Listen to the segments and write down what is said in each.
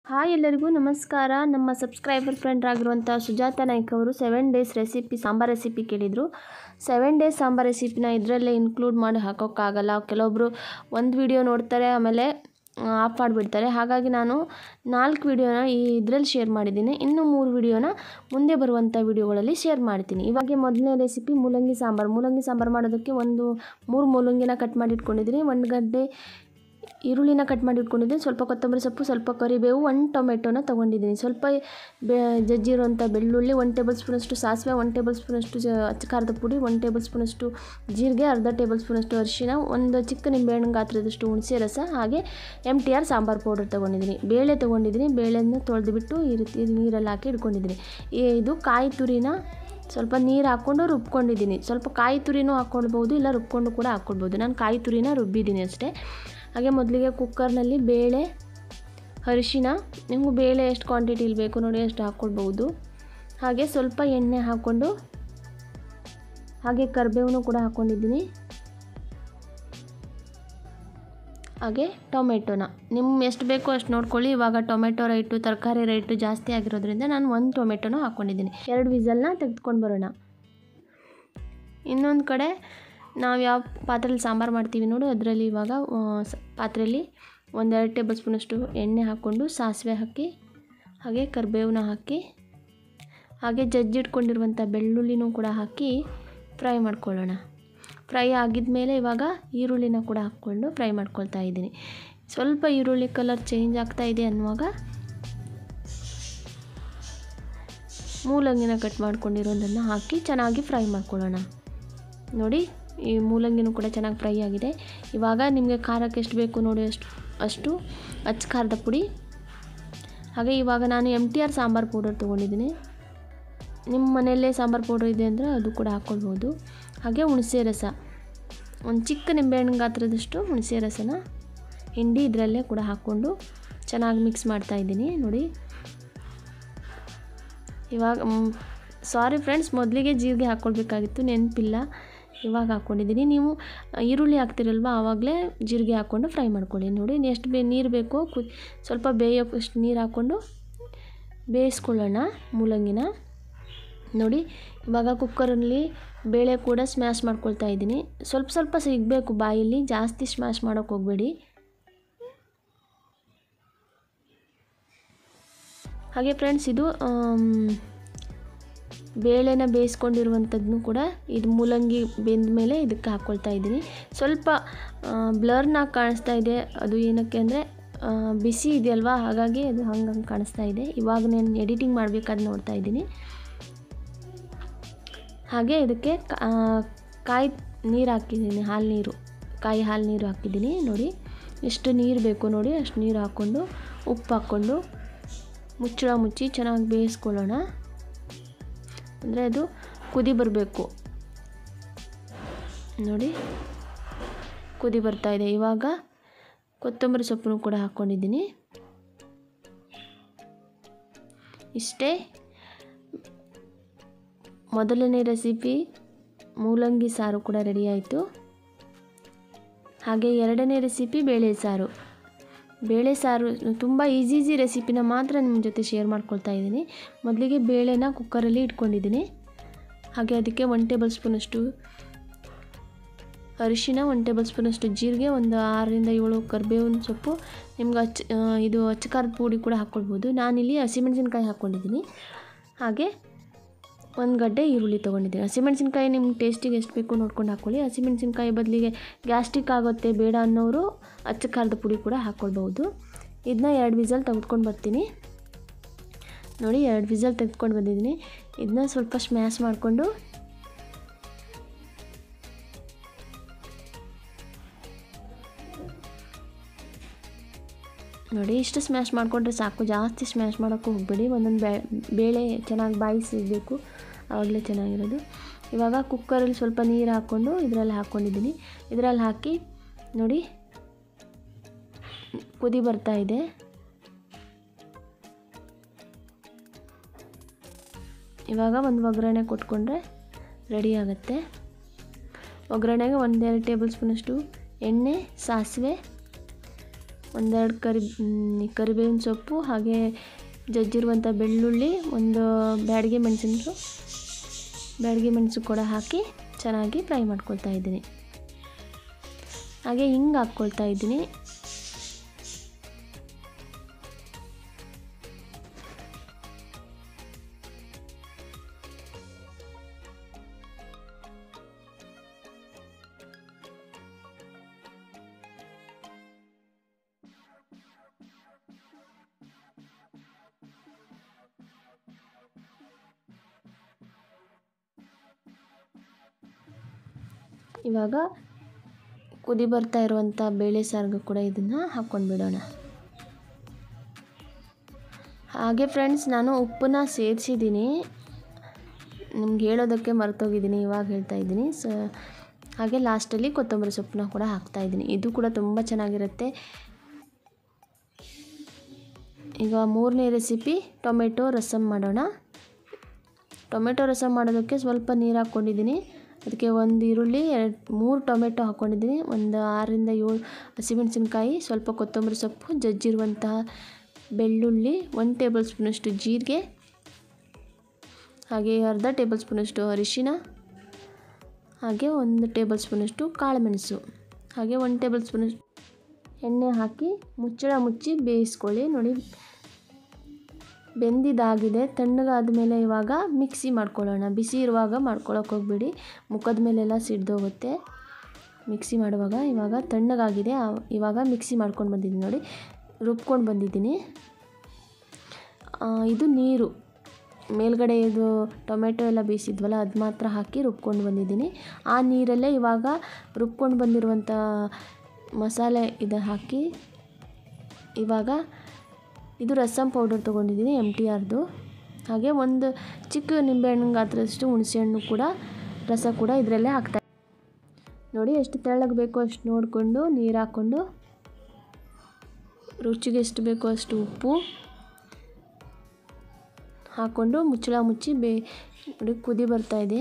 Hi ಎಲ್ಲರಿಗೂ ನಮಸ್ಕಾರ. ನಮ್ಮ ಸಬ್ಸ್ಕ್ರೈಬರ್ ಫ್ರೆಂಡ್ ಆಗಿರುವಂಥ ಸುಜಾತ ನಾಯ್ಕ್ ಅವರು 7 ಡೇಸ್ ರೆಸಿಪಿ ಸಾಂಬಾರ್ ರೆಸಿಪಿ ಕೇಳಿದರು. 7 ಡೇಸ್ ಸಾಂಬಾರ್ ರೆಸಿಪಿನ ಇದರಲ್ಲೇ ಇನ್ಕ್ಲೂಡ್ ಮಾಡಿ ಹಾಕೋಕ್ಕಾಗಲ್ಲ. ಕೆಲವೊಬ್ಬರು ಒಂದು ವಿಡಿಯೋ ನೋಡ್ತಾರೆ ಆಮೇಲೆ ಆಫ್ ಮಾಡಿಬಿಡ್ತಾರೆ. ಹಾಗಾಗಿ ನಾನು 4 ವಿಡಿಯೋನ ಇದರಲ್ಲಿ ಶೇರ್ ಮಾಡಿದ್ದೀನಿ. ಇನ್ನು 3 ವಿಡಿಯೋನ ಮುಂದೆ ಬರುವಂಥ ವಿಡಿಯೋಗಳಲ್ಲಿ ಶೇರ್ ಮಾಡ್ತೀನಿ. ಇವಾಗ ಮೊದಲನೇ ರೆಸಿಪಿ ಮೂಲಂಗಿ ಸಾಂಬಾರು ಮಾಡೋದಕ್ಕೆ 3 ಮೂಲಂಗಿನ ಕಟ್ ಮಾಡಿ ಇಟ್ಕೊಂಡಿದ್ದೀನಿ. 1 ಗಡ್ಡೆ ಈರುಳ್ಳಿನ ಕಟ್ ಮಾಡಿ ಇಟ್ಕೊಂಡಿದ್ದೀನಿ. ಸ್ವಲ್ಪ ಕೊತ್ತಂಬರಿ ಸೊಪ್ಪು, ಸ್ವಲ್ಪ ಕರಿಬೇವು, 1 ಟೊಮೆಟೊನ ತೊಗೊಂಡಿದ್ದೀನಿ. ಸ್ವಲ್ಪ ಜಜ್ಜಿರುವಂಥ ಬೆಳ್ಳುಳ್ಳಿ, 1 ಟೇಬಲ್ ಸ್ಪೂನಷ್ಟು ಸಾಸಿವೆ, 1 ಟೇಬಲ್ ಸ್ಪೂನಷ್ಟು ಅಚ್ಚ ಖಾರದ ಪುಡಿ, 1 ಟೇಬಲ್ ಸ್ಪೂನಷ್ಟು ಜೀರಿಗೆ, ಅರ್ಧ ಟೇಬಲ್ ಸ್ಪೂನಷ್ಟು ಅರಿಶಿನ, 1 ಚಿಕ್ಕ ನಿಂಬೆಹಣ್ಣು ಗಾತ್ರದಷ್ಟು ಹುಣಸೆ ರಸ, ಹಾಗೆ MTR ಸಾಂಬಾರು ಪೌಡರ್ ತೊಗೊಂಡಿದ್ದೀನಿ. ಬೇಳೆ ತೊಗೊಂಡಿದ್ದೀನಿ. ಬೇಳೆಯನ್ನು ತೊಳೆದುಬಿಟ್ಟು ಈ ರೀತಿ ನೀರಲ್ಲಿ ಹಾಕಿ ಇಟ್ಕೊಂಡಿದ್ದೀನಿ. ಇದು ಕಾಯಿ ತುರಿನ ಸ್ವಲ್ಪ ನೀರು ಹಾಕ್ಕೊಂಡು ರುಬ್ಕೊಂಡಿದ್ದೀನಿ. ಸ್ವಲ್ಪ ಕಾಯಿ ತುರಿನೂ ಹಾಕ್ಕೊಳ್ಬೋದು, ಇಲ್ಲ ರುಬ್ಕೊಂಡು ಕೂಡ ಹಾಕ್ಕೊಳ್ಬೋದು. ನಾನು ಕಾಯಿ ತುರಿನ ರುಬ್ಬಿದ್ದೀನಿ ಅಷ್ಟೇ. ಹಾಗೆ ಮೊದಲಿಗೆ ಕುಕ್ಕರ್ನಲ್ಲಿ ಬೇಳೆ, ಅರಿಶಿನ, ನಿಮಗೂ ಬೇಳೆ ಎಷ್ಟು ಕ್ವಾಂಟಿಟಿಲಿ ಬೇಕು ನೋಡಿ ಅಷ್ಟು ಹಾಕ್ಕೊಳ್ಬೋದು. ಹಾಗೆ ಸ್ವಲ್ಪ ಎಣ್ಣೆ ಹಾಕ್ಕೊಂಡು, ಹಾಗೆ ಕರಿಬೇವನ್ನು ಕೂಡ ಹಾಕ್ಕೊಂಡಿದ್ದೀನಿ. ಹಾಗೆ ಟೊಮೆಟೊನ ನಿಮ್ಗೆ ಎಷ್ಟು ಬೇಕೋ ಅಷ್ಟು ನೋಡ್ಕೊಳ್ಳಿ. ಇವಾಗ ಟೊಮೆಟೊ ರೇಟು, ತರಕಾರಿ ರೇಟು ಜಾಸ್ತಿ ಆಗಿರೋದ್ರಿಂದ ನಾನು 1 ಟೊಮೆಟೊನೂ ಹಾಕ್ಕೊಂಡಿದ್ದೀನಿ. 2 ವಿಸಲ್ನ ತೆಗೆದುಕೊಂಡು ಬರೋಣ. ಇನ್ನೊಂದು ಕಡೆ ನಾವು ಯಾವ ಪಾತ್ರೆಯಲ್ಲಿ ಸಾಂಬಾರು ಮಾಡ್ತೀವಿ ನೋಡಿ, ಅದರಲ್ಲಿ ಇವಾಗ ಪಾತ್ರೆಯಲ್ಲಿ 1-2 ಟೇಬಲ್ ಸ್ಪೂನಷ್ಟು ಎಣ್ಣೆ ಹಾಕ್ಕೊಂಡು ಸಾಸಿವೆ ಹಾಕಿ, ಹಾಗೆ ಕರಿಬೇವನ್ನ ಹಾಕಿ, ಹಾಗೆ ಜಜ್ಜಿಟ್ಕೊಂಡಿರುವಂಥ ಬೆಳ್ಳುಳ್ಳಿನೂ ಕೂಡ ಹಾಕಿ ಫ್ರೈ ಮಾಡ್ಕೊಳ್ಳೋಣ. ಫ್ರೈ ಆಗಿದ ಮೇಲೆ ಇವಾಗ ಈರುಳ್ಳಿನ ಕೂಡ ಹಾಕ್ಕೊಂಡು ಫ್ರೈ ಮಾಡ್ಕೊಳ್ತಾ ಇದ್ದೀನಿ. ಸ್ವಲ್ಪ ಈರುಳ್ಳಿ ಕಲರ್ ಚೇಂಜ್ ಆಗ್ತಾ ಇದೆ ಅನ್ನುವಾಗ ಮೂಲಂಗಿನ ಕಟ್ ಮಾಡ್ಕೊಂಡಿರೋದನ್ನು ಹಾಕಿ ಚೆನ್ನಾಗಿ ಫ್ರೈ ಮಾಡ್ಕೊಳ್ಳೋಣ. ನೋಡಿ, ಈ ಮೂಲಂಗಿನೂ ಕೂಡ ಚೆನ್ನಾಗಿ ಫ್ರೈ ಆಗಿದೆ. ಇವಾಗ ನಿಮಗೆ ಖಾರಕ್ಕೆ ಎಷ್ಟು ಬೇಕು ನೋಡಿ ಅಷ್ಟು ಅಚ್ಚ ಖಾರದ ಪುಡಿ, ಹಾಗೆ ಇವಾಗ ನಾನು MTR ಸಾಂಬಾರು ಪೌಡರ್ ತೊಗೊಂಡಿದ್ದೀನಿ. ನಿಮ್ಮ ಮನೆಯಲ್ಲೇ ಸಾಂಬಾರು ಪೌಡರ್ ಇದೆ ಅಂದರೆ ಅದು ಕೂಡ ಹಾಕ್ಕೊಳ್ಬೋದು. ಹಾಗೆ ಹುಣಸೆ ರಸ, 1 ಚಿಕ್ಕ ನಿಂಬೆಹಣ್ಣು ಗಾತ್ರದಷ್ಟು ಹುಣಸೆ ರಸನ ಹಿಂಡಿ ಇದರಲ್ಲೇ ಕೂಡ ಹಾಕ್ಕೊಂಡು ಚೆನ್ನಾಗಿ ಮಿಕ್ಸ್ ಮಾಡ್ತಾಯಿದ್ದೀನಿ. ನೋಡಿ, ಇವಾಗ ಸಾರಿ ಫ್ರೆಂಡ್ಸ್, ಮೊದಲಿಗೆ ಜೀರಿಗೆ ಹಾಕ್ಕೊಳ್ಬೇಕಾಗಿತ್ತು, ನೆನಪಿಲ್ಲ, ಇವಾಗ ಹಾಕ್ಕೊಂಡಿದ್ದೀನಿ. ನೀವು ಈರುಳ್ಳಿ ಹಾಕ್ತಿರಲ್ವ ಆವಾಗಲೇ ಜೀರಿಗೆ ಹಾಕ್ಕೊಂಡು ಫ್ರೈ ಮಾಡ್ಕೊಳ್ಳಿ. ನೋಡಿ, ಎಷ್ಟು ನೀರು ಬೇಕೋ ಸ್ವಲ್ಪ ಬೇಯೋಷ್ಟು ನೀರು ಹಾಕ್ಕೊಂಡು ಬೇಯಿಸ್ಕೊಳ್ಳೋಣ ಮೂಲಂಗಿನ. ನೋಡಿ, ಇವಾಗ ಕುಕ್ಕರಲ್ಲಿ ಬೇಳೆ ಕೂಡ ಸ್ಮ್ಯಾಶ್ ಮಾಡ್ಕೊಳ್ತಾ ಇದ್ದೀನಿ. ಸ್ವಲ್ಪ ಸಿಗಬೇಕು ಬಾಯಲ್ಲಿ, ಜಾಸ್ತಿ ಸ್ಮ್ಯಾಶ್ ಮಾಡೋಕ್ಕೆ ಹೋಗಬೇಡಿ. ಹಾಗೆ ಫ್ರೆಂಡ್ಸ್, ಇದು ಬೇಳೆನ ಬೇಯಿಸ್ಕೊಂಡಿರುವಂಥದ್ದನ್ನು ಕೂಡ ಇದು ಮೂಲಂಗಿ ಬೆಂದ ಮೇಲೆ ಇದಕ್ಕೆ ಹಾಕ್ಕೊಳ್ತಾ ಇದ್ದೀನಿ. ಸ್ವಲ್ಪ ಬ್ಲರ್ನಾಗಿ ಕಾಣಿಸ್ತಾ ಇದೆ, ಅದು ಏನಕ್ಕೆ ಅಂದರೆ ಬಿಸಿ ಇದೆಯಲ್ವಾ, ಹಾಗಾಗಿ ಅದು ಹಂಗೆ ಕಾಣಿಸ್ತಾ ಇದೆ. ಇವಾಗ ನಾನು ಎಡಿಟಿಂಗ್ ಮಾಡಬೇಕಾದ್ರೆ ನೋಡ್ತಾ ಇದ್ದೀನಿ. ಹಾಗೆ ಇದಕ್ಕೆ ಕಾಯಿ ನೀರು ಹಾಕಿದ್ದೀನಿ, ಕಾಯಿ ಹಾಲು ನೀರು ಹಾಕಿದ್ದೀನಿ. ನೋಡಿ, ಎಷ್ಟು ನೀರು ಬೇಕು ನೋಡಿ ಅಷ್ಟು ನೀರು ಹಾಕ್ಕೊಂಡು, ಉಪ್ಪು ಹಾಕ್ಕೊಂಡು ಮುಚ್ಚಳ ಮುಚ್ಚಿ ಚೆನ್ನಾಗಿ ಬೇಯಿಸ್ಕೊಳ್ಳೋಣ. ಅಂದರೆ ಅದು ಕುದಿ ಬರಬೇಕು. ನೋಡಿ, ಕುದಿ ಬರ್ತಾ ಇದೆ. ಇವಾಗ ಕೊತ್ತಂಬರಿ ಸೊಪ್ಪನ್ನು ಕೂಡ ಹಾಕ್ಕೊಂಡಿದ್ದೀನಿ. ಇಷ್ಟೇ, ಮೊದಲನೇ ರೆಸಿಪಿ ಮೂಲಂಗಿ ಸಾರು ಕೂಡ ರೆಡಿ ಆಯಿತು. ಹಾಗೆ 2ನೇ ರೆಸಿಪಿ ಬೇಳೆ ಸಾರು ತುಂಬ ಈಸಿ ರೆಸಿಪಿನ ಮಾತ್ರ ನಿಮ್ಮ ಜೊತೆ ಶೇರ್ ಮಾಡ್ಕೊಳ್ತಾ ಇದ್ದೀನಿ. ಮೊದಲಿಗೆ ಬೇಳೆನ ಕುಕ್ಕರಲ್ಲಿ ಇಟ್ಕೊಂಡಿದ್ದೀನಿ. ಹಾಗೆ ಅದಕ್ಕೆ 1 ಟೇಬಲ್ ಸ್ಪೂನಷ್ಟು ಅರಿಶಿನ, 1 ಟೇಬಲ್ ಸ್ಪೂನಷ್ಟು ಜೀರಿಗೆ, 6-7 ಕರಿಬೇವಿನ ಸೊಪ್ಪು, ನಿಮ್ಗೆ ಇದು ಅಚ್ಚ ಖಾರದ ಪುಡಿ ಕೂಡ ಹಾಕ್ಕೊಳ್ಬೋದು. ನಾನಿಲ್ಲಿ ಹಸಿಮೆಣಸಿನ್ಕಾಯಿ ಹಾಕ್ಕೊಂಡಿದ್ದೀನಿ. ಹಾಗೆ 1 ಗಡ್ಡೆ ಈರುಳ್ಳಿ ತೊಗೊಂಡಿದ್ದೀನಿ. ಹಸಿಮೆಣಸಿನ್ಕಾಯಿ ನಿಮ್ಮ ಟೇಸ್ಟಿಗೆ ಎಷ್ಟು ಬೇಕು ನೋಡ್ಕೊಂಡು ಹಾಕ್ಕೊಳ್ಳಿ. ಹಸಿಮೆಣಸಿನ್ಕಾಯಿ ಬದಲಿಗೆ ಗ್ಯಾಸ್ಟ್ರಿಕ್ ಆಗುತ್ತೆ ಬೇಡ ಅನ್ನೋರು ಅಚ್ಚ ಖಾರದ ಪುಡಿ ಕೂಡ ಹಾಕ್ಕೊಳ್ಬೋದು. ಇದನ್ನ 2 ವಿಸಲ್ ತೆಗೆದುಕೊಂಡು ಬರ್ತೀನಿ. ನೋಡಿ, 2 ವಿಸಲ್ ತೆಗೆದುಕೊಂಡು ಬಂದಿದ್ದೀನಿ. ಇದನ್ನ ಸ್ವಲ್ಪ ಸ್ಮ್ಯಾಶ್ ಮಾಡಿಕೊಂಡು ನೋಡಿ, ಇಷ್ಟು ಸ್ಮ್ಯಾಶ್ ಮಾಡಿಕೊಂಡ್ರೆ ಸಾಕು, ಜಾಸ್ತಿ ಸ್ಮ್ಯಾಶ್ ಮಾಡೋಕ್ಕೂ ಹೋಗಬೇಡಿ. ಒಂದೊಂದು ಬೇಳೆ ಚೆನ್ನಾಗಿ ಬಾಯಿಸಬೇಕು, ಆವಾಗಲೇ ಚೆನ್ನಾಗಿರೋದು. ಇವಾಗ ಕುಕ್ಕರಲ್ಲಿ ಸ್ವಲ್ಪ ನೀರು ಹಾಕ್ಕೊಂಡು ಇದರಲ್ಲಿ ಹಾಕ್ಕೊಂಡಿದ್ದೀನಿ. ಇದರಲ್ಲಿ ಹಾಕಿ ನೋಡಿ, ಕುದಿ ಬರ್ತಾ ಇದೆ. ಇವಾಗ ಒಂದು ಒಗ್ಗರಣೆ ಕೊಟ್ಕೊಂಡ್ರೆ ರೆಡಿ ಆಗುತ್ತೆ. ಒಗ್ಗರಣೆಗೆ 1-2 ಟೇಬಲ್ ಸ್ಪೂನಷ್ಟು ಎಣ್ಣೆ, ಸಾಸಿವೆ, ಒಂದೆರಡು ಕರಿಬೇವಿನ ಸೊಪ್ಪು, ಹಾಗೆ ಜಜ್ಜಿರುವಂಥ ಬೆಳ್ಳುಳ್ಳಿ, ಒಂದು ಬ್ಯಾಡಗಿ ಮೆಣಸು ಕೂಡ ಹಾಕಿ ಚೆನ್ನಾಗಿ ಫ್ರೈ ಮಾಡ್ಕೊಳ್ತಾ ಇದ್ದೀನಿ. ಹಾಗೆ ಹಿಂಗೆ ಹಾಕ್ಕೊಳ್ತಾ ಇದ್ದೀನಿ. ಇವಾಗ ಕುದಿ ಬರ್ತಾ ಇರುವಂಥ ಬೇಳೆ ಸಾರಿಗೆ ಕೂಡ ಇದನ್ನು ಹಾಕ್ಕೊಂಡು ಬಿಡೋಣ. ಹಾಗೆ ಫ್ರೆಂಡ್ಸ್, ನಾನು ಉಪ್ಪನ್ನ ಸೇರಿಸಿದ್ದೀನಿ, ನಿಮ್ಗೆ ಹೇಳೋದಕ್ಕೆ ಮರ್ತೋಗಿದ್ದೀನಿ, ಇವಾಗ ಹೇಳ್ತಾ ಇದ್ದೀನಿ. ಹಾಗೆ ಲಾಸ್ಟಲ್ಲಿ ಕೊತ್ತಂಬರಿ ಸೊಪ್ಪನ್ನ ಕೂಡ ಹಾಕ್ತಾಯಿದ್ದೀನಿ. ಇದು ಕೂಡ ತುಂಬ ಚೆನ್ನಾಗಿರುತ್ತೆ. ಈಗ ಮೂರನೇ ರೆಸಿಪಿ ಟೊಮೆಟೊ ರಸಮ್ ಮಾಡೋಣ. ಟೊಮೆಟೊ ರಸಮ್ ಮಾಡೋದಕ್ಕೆ ಸ್ವಲ್ಪ ನೀರು ಹಾಕ್ಕೊಂಡಿದ್ದೀನಿ. ಅದಕ್ಕೆ ಒಂದು ಈರುಳ್ಳಿ, 3 ಟೊಮೆಟೊ ಹಾಕ್ಕೊಂಡಿದ್ದೀನಿ, ಒಂದು 6 ರಿಂದ 7 ಹಸಿಮೆಣಸಿನ್ಕಾಯಿ, ಸ್ವಲ್ಪ ಕೊತ್ತಂಬರಿ ಸೊಪ್ಪು, ಜಜ್ಜಿರುವಂತಹ ಬೆಳ್ಳುಳ್ಳಿ, 1 ಟೇಬಲ್ ಸ್ಪೂನಷ್ಟು ಜೀರಿಗೆ, ಹಾಗೆ ಅರ್ಧ ಟೇಬಲ್ ಸ್ಪೂನಷ್ಟು ಅರಿಶಿನ, ಹಾಗೆ 1 ಟೇಬಲ್ ಸ್ಪೂನಷ್ಟು ಕಾಳುಮೆಣಸು, ಹಾಗೆ 1 ಟೇಬಲ್ ಸ್ಪೂನಷ್ಟು ಎಣ್ಣೆ ಹಾಕಿ ಮುಚ್ಚಳ ಮುಚ್ಚಿ ಬೇಯಿಸ್ಕೊಳ್ಳಿ. ನೋಡಿ, ಬೆಂದಿದ್ದಾಗಿದೆ. ತಣ್ಣಗಾದ ಮೇಲೆ ಇವಾಗ ಮಿಕ್ಸಿ ಮಾಡ್ಕೊಳ್ಳೋಣ. ಬಿಸಿ ಇರುವಾಗ ಮಾಡ್ಕೊಳ್ಳೋಕೆ ಹೋಗ್ಬಿಡಿ, ಮುಖದ ಮೇಲೆಲ್ಲ ಸಿಡ್ದೋಗುತ್ತೆ ಮಿಕ್ಸಿ ಮಾಡುವಾಗ. ಇವಾಗ ತಣ್ಣಗಾಗಿದೆ, ಇವಾಗ ಮಿಕ್ಸಿ ಮಾಡ್ಕೊಂಡು ಬಂದಿದ್ದೀನಿ. ನೋಡಿ, ರುಬ್ಕೊಂಡು ಬಂದಿದ್ದೀನಿ. ಇದು ನೀರು ಮೇಲ್ಗಡೆ ಇದು ಟೊಮೆಟೊ ಎಲ್ಲ ಬೇಯಿಸಿದ್ವಲ್ಲ, ಅದು ಮಾತ್ರ ಹಾಕಿ ರುಬ್ಕೊಂಡು ಬಂದಿದ್ದೀನಿ. ಆ ನೀರಲ್ಲೇ ಇವಾಗ ರುಬ್ಕೊಂಡು ಬಂದಿರುವಂಥ ಮಸಾಲೆ ಇದು ಹಾಕಿ, ಇವಾಗ ಇದು ರಸಮ್ ಪೌಡರ್ ತೊಗೊಂಡಿದ್ದೀನಿ MTRದು. ಹಾಗೆ ಒಂದು ಚಿಕ್ಕ ನಿಂಬೆಹಣ್ಣು ಗಾತ್ರದಷ್ಟು ಹುಣಸೆಹಣ್ಣು ಕೂಡ ರಸ ಕೂಡ ಇದರಲ್ಲೇ ಹಾಕ್ತಾ. ನೋಡಿ, ಎಷ್ಟು ತೆಳ್ಳಗೆ ಬೇಕೋ ಅಷ್ಟು ನೋಡಿಕೊಂಡು ನೀರು ಹಾಕ್ಕೊಂಡು, ರುಚಿಗೆ ಎಷ್ಟು ಬೇಕೋ ಅಷ್ಟು ಉಪ್ಪು ಹಾಕ್ಕೊಂಡು ಮುಚ್ಚಳ ಮುಚ್ಚಿ ನೋಡಿ, ಕುದಿ ಬರ್ತಾಯಿದೆ.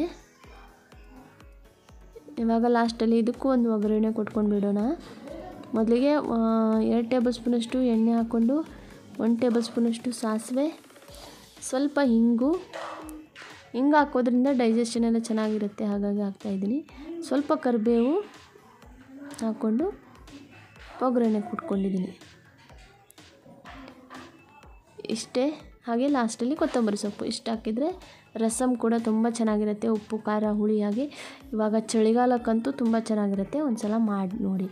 ಇವಾಗ ಲಾಸ್ಟಲ್ಲಿ ಇದಕ್ಕೂ ಒಂದು ಒಗ್ಗರಣೆ ಕೊಟ್ಕೊಂಡು ಬಿಡೋಣ. ಮೊದಲಿಗೆ 2 ಟೇಬಲ್ ಸ್ಪೂನಷ್ಟು ಎಣ್ಣೆ ಹಾಕ್ಕೊಂಡು, 1 ಟೇಬಲ್ ಸ್ಪೂನಷ್ಟು ಸಾಸಿವೆ, ಸ್ವಲ್ಪ ಹಿಂಗು ಹಾಕೋದ್ರಿಂದ ಡೈಜೆಷನ್ ಎಲ್ಲ ಚೆನ್ನಾಗಿರುತ್ತೆ, ಹಾಗಾಗಿ ಹಾಕ್ತಾಯಿದ್ದೀನಿ. ಸ್ವಲ್ಪ ಕರಿಬೇವು ಹಾಕ್ಕೊಂಡು ಒಗ್ಗರಣೆ ಕೊಟ್ಕೊಂಡಿದ್ದೀನಿ. ಇಷ್ಟೇ. ಹಾಗೆ ಲಾಸ್ಟಲ್ಲಿ ಕೊತ್ತಂಬರಿ ಸೊಪ್ಪು ಇಷ್ಟು ಹಾಕಿದರೆ ರಸಮ್ ಕೂಡ ತುಂಬ ಚೆನ್ನಾಗಿರುತ್ತೆ, ಉಪ್ಪು ಖಾರ ಹುಳಿ. ಹಾಗೆ ಇವಾಗ ಚಳಿಗಾಲಕ್ಕಂತೂ ತುಂಬ ಚೆನ್ನಾಗಿರುತ್ತೆ, ಒಂದು ಸಲ ಮಾಡಿ ನೋಡಿ.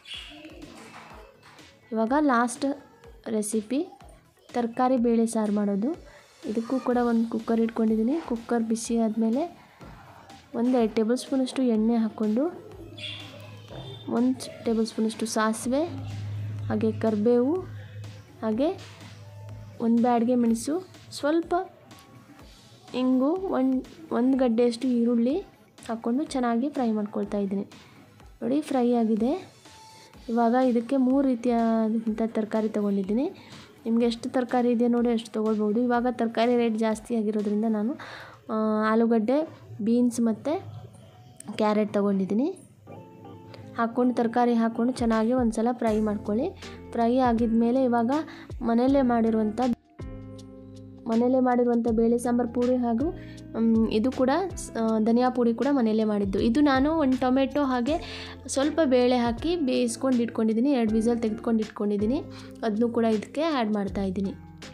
ಇವಾಗ ಲಾಸ್ಟ್ ರೆಸಿಪಿ ತರಕಾರಿ ಬೇಳೆ ಸಾರು ಮಾಡೋದು. ಇದಕ್ಕೂ ಕೂಡ ಒಂದು ಕುಕ್ಕರ್ ಇಟ್ಕೊಂಡಿದ್ದೀನಿ. ಕುಕ್ಕರ್ ಬಿಸಿ ಆದಮೇಲೆ 1 ಟೇಬಲ್ ಸ್ಪೂನಷ್ಟು ಎಣ್ಣೆ ಹಾಕ್ಕೊಂಡು, 1 ಟೇಬಲ್ ಸ್ಪೂನಷ್ಟು ಸಾಸಿವೆ, ಹಾಗೆ ಕರಿಬೇವು, ಹಾಗೆ 1 ಬ್ಯಾಡಗಿ ಮೆಣಸು, ಸ್ವಲ್ಪ ಇಂಗು, ಒಂದು ಗಡ್ಡೆಯಷ್ಟು ಈರುಳ್ಳಿ ಹಾಕ್ಕೊಂಡು ಚೆನ್ನಾಗಿ ಫ್ರೈ ಮಾಡ್ಕೊಳ್ತಾ ಇದ್ದೀನಿ. ನೋಡಿ, ಫ್ರೈ ಆಗಿದೆ. ಇವಾಗ ಇದಕ್ಕೆ 3 ರೀತಿಯಾದಂಥ ತರಕಾರಿ ತೊಗೊಂಡಿದ್ದೀನಿ. ನಿಮಗೆ ಎಷ್ಟು ತರಕಾರಿ ಇದೆ ನೋಡಿ ಅಷ್ಟು ತೊಗೊಳ್ಬೋದು. ಇವಾಗ ತರಕಾರಿ ರೇಟ್ ಜಾಸ್ತಿ ಆಗಿರೋದ್ರಿಂದ ನಾನು ಆಲೂಗಡ್ಡೆ, ಬೀನ್ಸ್ ಮತ್ತು ಕ್ಯಾರೆಟ್ ತೊಗೊಂಡಿದ್ದೀನಿ. ಹಾಕ್ಕೊಂಡು ತರಕಾರಿ ಹಾಕ್ಕೊಂಡು ಚೆನ್ನಾಗಿ ಒಂದು ಸಲ ಫ್ರೈ ಮಾಡ್ಕೊಳ್ಳಿ. ಫ್ರೈ ಆಗಿದ ಮೇಲೆ ಇವಾಗ ಮನೆಯಲ್ಲೇ ಮಾಡಿರುವಂಥ ಬೇಳೆ ಸಾಂಬಾರು ಪುಡಿ, ಹಾಗೂ ಇದು ಕೂಡ ಧನಿಯಾ ಪುಡಿ ಕೂಡ ಮನೆಯಲ್ಲೇ ಮಾಡಿದ್ದು. ಇದು ನಾನು 1 ಟೊಮೆಟೊ ಹಾಗೆ ಸ್ವಲ್ಪ ಬೇಳೆ ಹಾಕಿ ಬೇಯಿಸ್ಕೊಂಡು ಇಟ್ಕೊಂಡಿದ್ದೀನಿ. 2 ವಿಸಲ್ ತೆಗೆದುಕೊಂಡು ಇಟ್ಕೊಂಡಿದ್ದೀನಿ. ಅದನ್ನು ಕೂಡ ಇದಕ್ಕೆ ಆ್ಯಡ್ ಮಾಡ್ತಾಯಿದ್ದೀನಿ.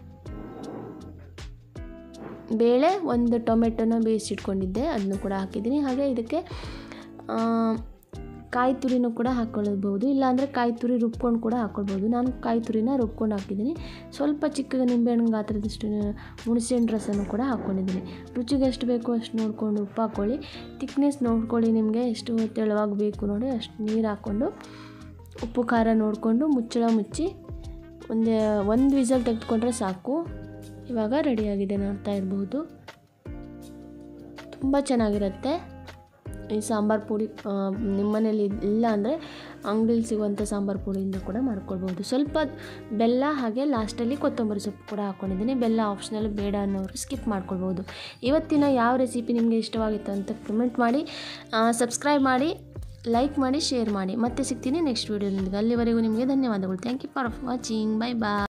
ಬೇಳೆ, 1 ಟೊಮೆಟೊನ ಬೇಯಿಸಿಟ್ಕೊಂಡಿದ್ದೆ, ಅದನ್ನು ಕೂಡ ಹಾಕಿದ್ದೀನಿ. ಹಾಗೆ ಇದಕ್ಕೆ ಕಾಯಿ ತುರಿನೂ ಕೂಡ ಹಾಕ್ಕೊಳ್ಬೋದು, ಇಲ್ಲಾಂದರೆ ಕಾಯಿ ತುರಿ ರುಬ್ಕೊಂಡು ಕೂಡ ಹಾಕ್ಕೊಳ್ಬೋದು. ನಾನು ಕಾಯಿ ತುರಿನ ರುಬ್ಕೊಂಡು ಹಾಕಿದ್ದೀನಿ. ಸ್ವಲ್ಪ ಚಿಕ್ಕ ನಿಂಬೆಹಣ್ಣು ಗಾತ್ರದಷ್ಟು ಹುಣಸೆಹಣ್ಣು ರಸನೂ ಕೂಡ ಹಾಕ್ಕೊಂಡಿದ್ದೀನಿ. ರುಚಿಗೆ ಎಷ್ಟು ಬೇಕೋ ಅಷ್ಟು ನೋಡಿಕೊಂಡು ಉಪ್ಪು ಹಾಕ್ಕೊಳ್ಳಿ. ತಿಕ್ನೆಸ್ ನೋಡ್ಕೊಳ್ಳಿ, ನಿಮಗೆ ಎಷ್ಟು ತೆಳುವಾಗಿ ಬೇಕು ನೋಡಿ ಅಷ್ಟು ನೀರು ಹಾಕ್ಕೊಂಡು, ಉಪ್ಪು ಖಾರ ನೋಡಿಕೊಂಡು ಮುಚ್ಚಳ ಮುಚ್ಚಿ ಒಂದು ವಿಸಲ್ ತೆಗೆದುಕೊಂಡ್ರೆ ಸಾಕು. ಇವಾಗ ರೆಡಿಯಾಗಿದೆ, ನೋಡ್ತಾ ಇರ್ಬೋದು. ತುಂಬ ಚೆನ್ನಾಗಿರುತ್ತೆ ಈ ಸಾಂಬಾರು ಪುಡಿ. ನಿಮ್ಮ ಮನೇಲಿ ಇಲ್ಲ ಅಂದರೆ ಅಂಗಡಿಲಿ ಸಿಗುವಂಥ ಸಾಂಬಾರು ಪುಡಿಯಿಂದ ಕೂಡ ಮಾಡ್ಕೊಳ್ಬೋದು. ಸ್ವಲ್ಪ ಬೆಲ್ಲ, ಹಾಗೆ ಲಾಸ್ಟಲ್ಲಿ ಕೊತ್ತಂಬರಿ ಸೊಪ್ಪು ಕೂಡ ಹಾಕ್ಕೊಂಡಿದ್ದೀನಿ. ಬೆಲ್ಲ ಆಪ್ಷನಲ್, ಬೇಡ ಅನ್ನೋರು ಸ್ಕಿಪ್ ಮಾಡ್ಕೊಳ್ಬೋದು. ಇವತ್ತಿನ ಯಾವ ರೆಸಿಪಿ ನಿಮಗೆ ಇಷ್ಟವಾಗಿತ್ತು ಅಂತ ಕಮೆಂಟ್ ಮಾಡಿ, ಸಬ್ಸ್ಕ್ರೈಬ್ ಮಾಡಿ, ಲೈಕ್ ಮಾಡಿ, ಶೇರ್ ಮಾಡಿ. ಮತ್ತೆ ಸಿಗ್ತೀನಿ ನೆಕ್ಸ್ಟ್ ವೀಡಿಯೋದೊಂದಿಗೆ. ಅಲ್ಲಿವರೆಗೂ ನಿಮಗೆ ಧನ್ಯವಾದಗಳು. Thank you for watching. Bye bye.